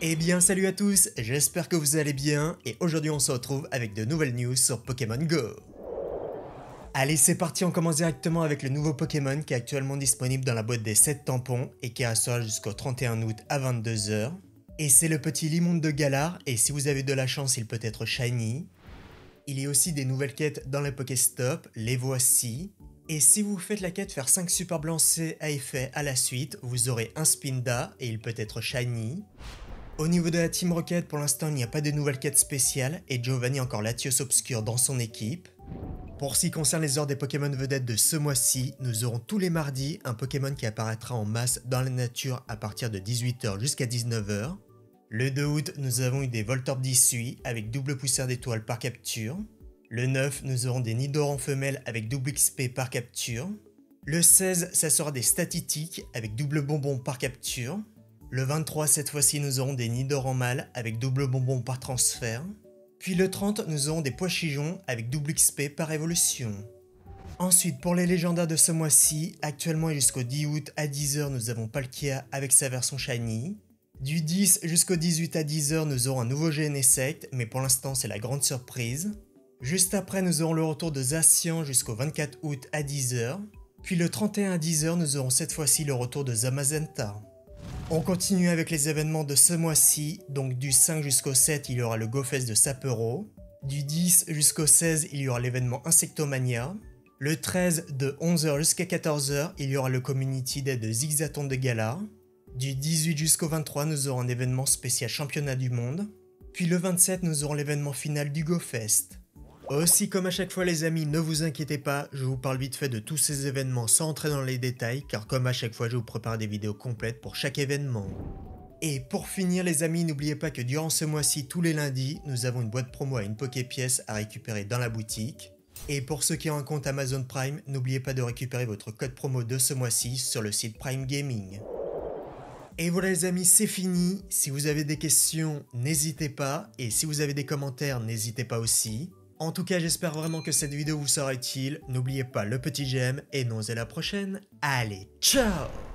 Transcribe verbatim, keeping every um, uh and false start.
Eh bien salut à tous, j'espère que vous allez bien et aujourd'hui on se retrouve avec de nouvelles news sur Pokémon Go. Allez c'est parti, on commence directement avec le nouveau Pokémon qui est actuellement disponible dans la boîte des sept tampons et qui restera jusqu'au trente et un août à vingt-deux heures. Et c'est le petit Limoune de Galar et si vous avez de la chance il peut être shiny. Il y a aussi des nouvelles quêtes dans le Pokéstop, les voici. Et si vous faites la quête faire cinq super blancés à effet à la suite, vous aurez un Spinda et il peut être shiny. Au niveau de la Team Rocket, pour l'instant il n'y a pas de nouvelles quêtes spéciales et Giovanni a encore Latios Obscur dans son équipe. Pour ce qui concerne les ordres des Pokémon vedettes de ce mois-ci, nous aurons tous les mardis un Pokémon qui apparaîtra en masse dans la nature à partir de dix-huit heures jusqu'à dix-neuf heures. Le deux août, nous avons eu des Voltorb d'Issui avec double poussière d'étoiles par capture. Le neuf, nous aurons des Nidoran femelles avec double X P par capture. Le seize, ça sera des Statitiques avec double bonbon par capture. Le vingt-trois, cette fois-ci, nous aurons des Nidoran mâles avec double bonbon par transfert. Puis le trente, nous aurons des Poichigeons avec double X P par évolution. Ensuite, pour les légendaires de ce mois-ci, actuellement et jusqu'au dix août à dix heures, nous avons Palkia avec sa version Shiny. Du dix jusqu'au dix-huit à dix heures, nous aurons un nouveau Genesect, mais pour l'instant, c'est la grande surprise. Juste après, nous aurons le retour de Zacian jusqu'au vingt-quatre août à dix heures. Puis le trente et un à dix heures, nous aurons cette fois-ci le retour de Zamazenta. On continue avec les événements de ce mois-ci, donc du cinq jusqu'au sept, il y aura le GoFest de Sapporo. Du dix jusqu'au seize, il y aura l'événement Insectomania. Le treize, de onze heures jusqu'à quatorze heures, il y aura le Community Day de Zigzaton de Galar. Du dix-huit jusqu'au vingt-trois, nous aurons un événement spécial championnat du monde. Puis le vingt-sept, nous aurons l'événement final du GoFest. Aussi, comme à chaque fois les amis, ne vous inquiétez pas, je vous parle vite fait de tous ces événements sans entrer dans les détails, car comme à chaque fois, je vous prépare des vidéos complètes pour chaque événement. Et pour finir les amis, n'oubliez pas que durant ce mois-ci, tous les lundis, nous avons une boîte promo à une Poképièce à récupérer dans la boutique. Et pour ceux qui ont un compte Amazon Prime, n'oubliez pas de récupérer votre code promo de ce mois-ci sur le site Prime Gaming. Et voilà les amis, c'est fini. Si vous avez des questions, n'hésitez pas. Et si vous avez des commentaires, n'hésitez pas aussi. En tout cas, j'espère vraiment que cette vidéo vous sera utile. N'oubliez pas le petit j'aime et nous on se dit à la prochaine. Allez, ciao!